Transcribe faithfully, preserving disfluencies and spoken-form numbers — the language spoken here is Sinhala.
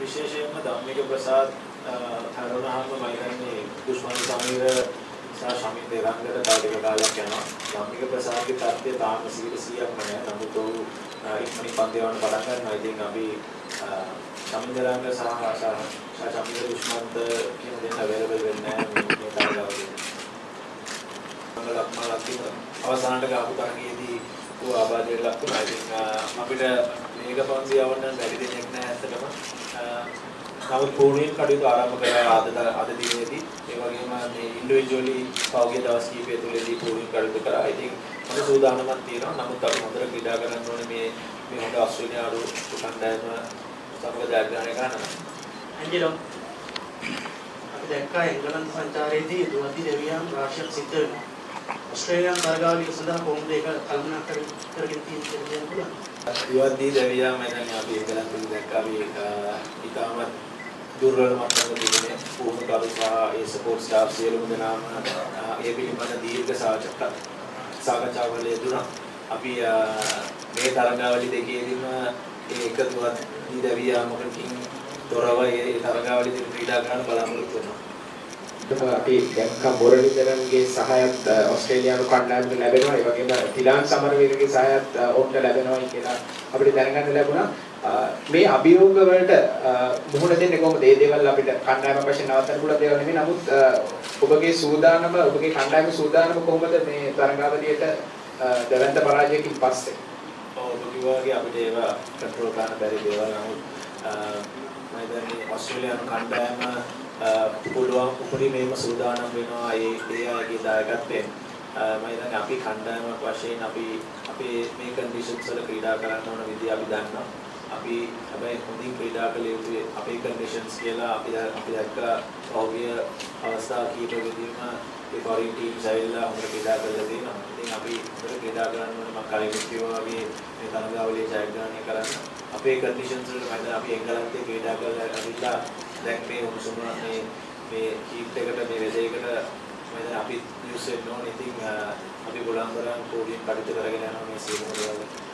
විශේෂයෙන්ම ධම්මික ප්‍රසාද් හරවනහම මම හිතන්නේ දුෂ්මන් සමීර සහ ශමින් දෙරංගට තව ටික කාලයක් යනවා. ධම්මික ප්‍රසාද්ගේ තත්ත්වය තාම සීල සීයක්ම නැහැ. නමුත් ඔහු ඉක්මනින් පන්දියවන්න පටන් ගන්නවා. ඉතින් අපි ශමින් දෙරංග සහ සහ ශමින් දුෂ්මන්ත කියන දෙන්න අවైలබල් වෙන්නේ නැහැ මේ තරගාවලියේ. මංගලක්ම ලක්කින අවසානට ගාපු තරගයේදී ඌ ආබාධයට ලක් වුණා. ඉතින් අපිට මේක පන්සි යවන්න බැරි දෙයක් නෑ ඇත්තටම. නමුත් පූර්ණයෙන් කටයුතු ආරම්භ කරලා අද අද දිනේදී ඒ වගේම මේ ඉන්ඩිවිජුවලි පෞද්ගලික දවස් කිහිපය තුළදී පූර්ණයෙන් කටයුතු කරා. ඉතින් හොඳ සූදානමක් තියෙනවා. නමුත් අපි හොඳට ක්‍රීඩා කරන්න ඕනේ මේ මේ හොඳ ඔස්ට්‍රේලියානු කණ්ඩායම සමග ජයග්‍රහණය කරන්න. ඇන්ජලෝ අපි දැක්කා එංගලන්ත සංචාරයේදී දුවති දෙවියන් රාශියක් සිද්ධ වෙනවා. ඔස්ට්‍රේලියානු තරගාවලිය සඳහා කොහොමද ඒක කල්පනා කරගෙන තියෙන්නේ කියලා පුළුවන්. युवती देविया मैंने अभी एंगलैंड देखा अभी इकामत दुर्लभ मतलब दिखने पूर्ण कारुसा ये सपोर्ट स्टाफ से लोग नाम ये भी मतलब दीर्घ साचक सागचा वाले दुना अभी मैं तरंगावली देखिए दिन एक दुआत देविया मगर किंग तोरावा ये तरंगावली दिन क्रीडा करना बड़ा मुश्किल है අපි දැක්ක මොරලිදරන්ගේ සහයත් ඕස්ට්‍රේලියානු කණ්ඩායමට ලැබෙනවා. ඒ වගේම තිලාන් සමරවීරගේ සහයත් ඔවුන්ට ලැබෙනවා කියලා අපිට දැනගන්න ලැබුණා. මේ අභියෝග වලට මුහුණ දෙන්නේ කොහොමද? මේ දේවල් අපිට කණ්ඩායම වශයෙන් නවත්තන්න පුළුවන් දේවල් නෙමෙයි. නමුත් ඔබගේ සූදානම ඔබගේ කණ්ඩායම සූදානම කොහොමද මේ තරඟාවලියට දෙවන්ත පරාජයකින් පස්සේ? ඔව් ඔබ කිව්වා වගේ අපිට ඒවා කන්ට්‍රෝල් කරන්න බැරි දේවල්. නමුත් මම හිතන්නේ ඕස්ට්‍රේලියානු කණ්ඩායම පුළුවන් උපරිමයෙන්ම සූදානම් වෙනවා ඒ ඒ අයගේ දායකත්වයෙන්. මම හිතන්නේ අපි කණ්ඩායමක් වශයෙන් අපි අපේ මේ කන්ඩිෂන්ස් වල ක්‍රීඩා කරන්න ඕන විදිය අපි දන්නවා. අපි හැබැයි හොඳින් ක්‍රීඩා කළ යුතුයි. අපේ කන්ඩිෂන්ස් කියලා අපි අපි දැක්ක පෞද්ගලික අවස්ථා කීපෙදීම ඒ ෆොරින් ටීම්ස් ඇවිල්ලා හොඳ ක්‍රීඩා කරලා තියෙනවා. ඉතින් අපි හොඳ ක්‍රීඩා කරන්න ඕන. මම කලින් කිව්වා වගේ මේ තරගාවලියේ ජයග්‍රහණය කරන්න. අපේ කන්ඩිෂන්ස් වල මම අපි එංගලන්තයේ ක්‍රීඩා කරලා ඇවිල්ලා දැන් මේ උණුසුම මේ මේ කීප් එකට මේ වෙදේකට මම අපි යූස් වෙන්න ඕනේ. ඉතින් අපි ගොඩක් තරම් පොඩි කටයුතු කරගෙන යනවා මේ සියලුම දේවල්.